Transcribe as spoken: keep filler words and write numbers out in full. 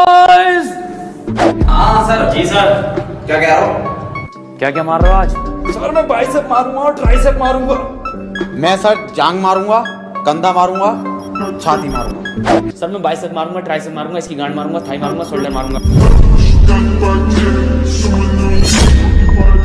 Boys. हाँ sir. जी sir. क्या कह रहा हो? क्या क्या मार रहे हो आज? सर मैं बाइसेप मारूंगा और ट्राइसेप मारूंगा। मैं सर जांग मारूंगा, कंधा मारूंगा, छाती मारूंगा। सर मैं बाइसेप मारूंगा, ट्राइसेप मारूंगा, इसकी गांड मारूंगा, थाई मारूंगा, शोल्डर मारूंगा।